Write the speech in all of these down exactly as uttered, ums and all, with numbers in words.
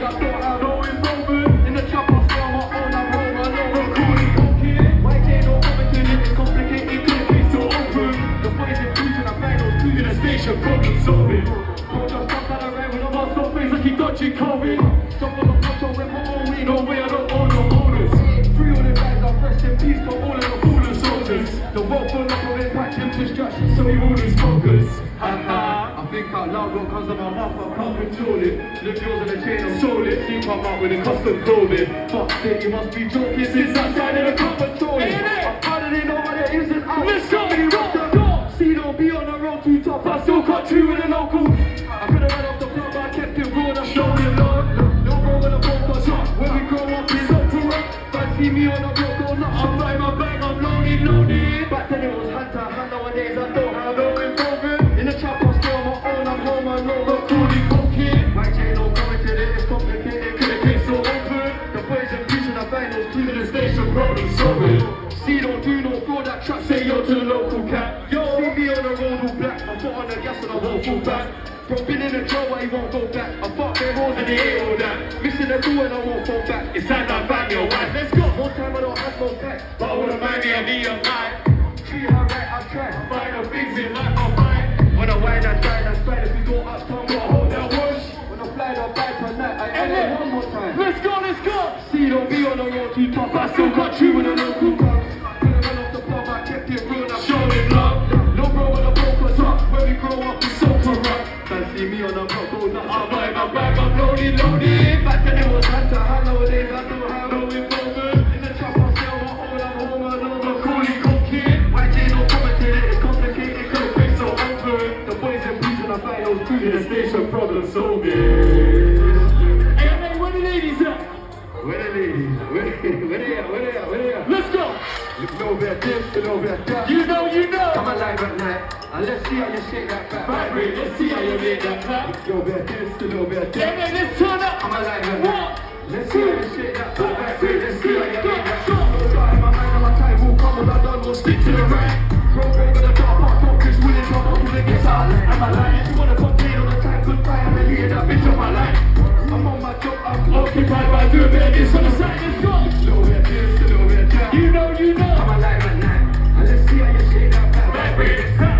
I don't have no involvement. In the trap, I stay on my own, I'm home alone. I'm cool and cocaine. Why can't no commentary? It's complicated, couldn't be so open. The boys in boots and I bang those two in the station, problem solving. Don't just stop that around when I'm on stop face like he dodgy COVID. Jump on the punch, I went my own way, no way, I don't own no owners. Three of the guys are fresh in peace for all of the fallen soldiers. The world full up of impact and distraction, so we all lose focus. I think out loud what comes to my mouth, I can't control it. Look yours on the chain, I'm sold it. See come out with a custom clothing. Fuck it, you must be joking since outside and I can't control it. I'm harder than all that is and out. Let's go, go, go. See, don't be on the road too tough, I still got two with a local. I could've run off the floor, but I kept it raw and I showed it love. No bro with a focus up. When we grow up, it's up to rock. But see me on the road, go nuts. I'm buying my bag, I'm loaded, loaded. Back then it was hand to hand, nowadays I don't have no involvement. In the trap, I'm still on my own, I'm home alone, but cool and cocaine. My chain don't come into it, it's complicated, couldn't get so open. The boys in preaching, I bang those two in the station, problem solving. See, don't do no fraud, that trap, say yo to the local cat. Yo, see me on the road all black, I put on the gas and I won't fall back. Bro, been in the jail, but he won't go back. I fuck their roads and they ain't all that. Missing the crew and I won't fall back. It's time I bang your wife. Let's go. More time I don't have no time, but I wouldn't mind me a me a mine. Treat her right, I try. Find the things in life, I'll find. When I whine, I try, that's right. If we go uptown, we'll hold that wash. When I fly the bike tonight, I end it one more time. Let's go, let's go. See, don't be on the road too tough. I still got you with a local club. Couldn't run off the pub, I kept it real and I showed it love. No bro with a focus up. When we grow up, it's so corrupt. See me on the block, go nuts. I'm buying my bag, I'm loaded, loaded. Back then it was hand to hand, nowadays I don't have no involvement. In the trap, I'm still on my own, I'm home alone. I'm cool and cocaine. Why can't no commentator? It's complicated, couldn't be so open. The boys in prison, I find those two in the station, problem solving. Hey, hey, where the ladies at? Where the ladies? Where, where they at? Where they at? Where they at? Let's go! Look a little bit of this, a little bit of that. You know, you know! Come alive at night. And let's see how you shake that back. Vibrate, let's see how you make that clap. A little bit of this, a little bit of that. Yeah, man, let's turn up. I'm alive at night. Let's see how you shake that back. Vibrate, let's see how you make that clap. No doubt in my mind and my time will come. All I done will stick to the right. Program with a dark part, focus, willing to up till it gets out. I'm alive. If you wanna complain all the time, goodbye. I'm leading that bitch on my life. I'm on my job, I'm occupied by doing a bit of this on the side. Let's go. A little bit of this, a little bit of that. You know, you know. I'm alive at night. And let's see how you shake that back. Vibrate, let's see.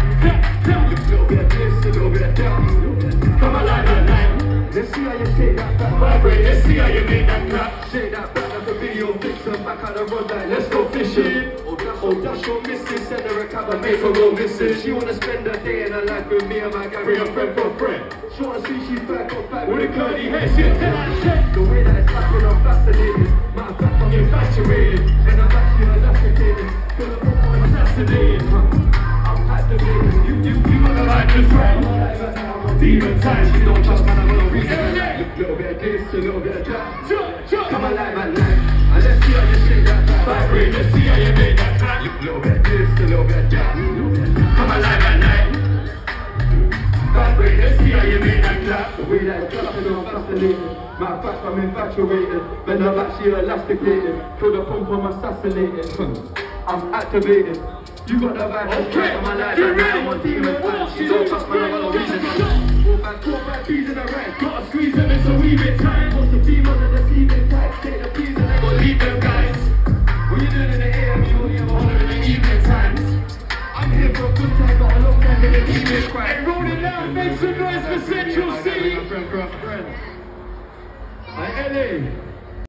Come alive at night. Let's see how you shake that back. Vibrate, let's see how you make that clap. Shake that back like a video vixen. Back out the road like let's go fishing. Oh, dash your missus, send her a cab and make her go missing. She wanna spend a day in her life with me and my gang. Bring a friend for a friend. She wanna see she's back up back with a curly hair. She tell that shit. The way that it's happening, I'm fascinated. Matter of fact, I'm infatuated. And I'm actually elasticated. Feel the book I'm assassinated. I'm activated. You, you, you gotta like this right. Demon time, she don't trust man, I'm gonna read it. A little bit of this, a little bit of that. Come alive at night, and let's see how you shake that back. Vibrate, let's see how you make that clap. A little bit of this, a little bit of that. Come alive at night. Vibrate, let's see how you make that clap. The way that it's clapping, I'm fascinated. Matter of fact, I'm infatuated. Then I'm actually elasticated. Feel the pump, I'm assassinated. I'm activated. You got the vibe, okay. I'm alive at night. I'm on demon time. She don't trust man, I'm on a reason. Four back, four back, bees in the right. Gotta squeeze them, it's a wee bit tight. What's the female and the seeming tight? Take the bees and then go leave them guys. What you doing in the A M? You only ever holler in the evening times. I'm here for a good time, not a long time in the evening cry. Hey, roll it out, make some noise for Central C. My friend, friend, friend. Hey, Ellie.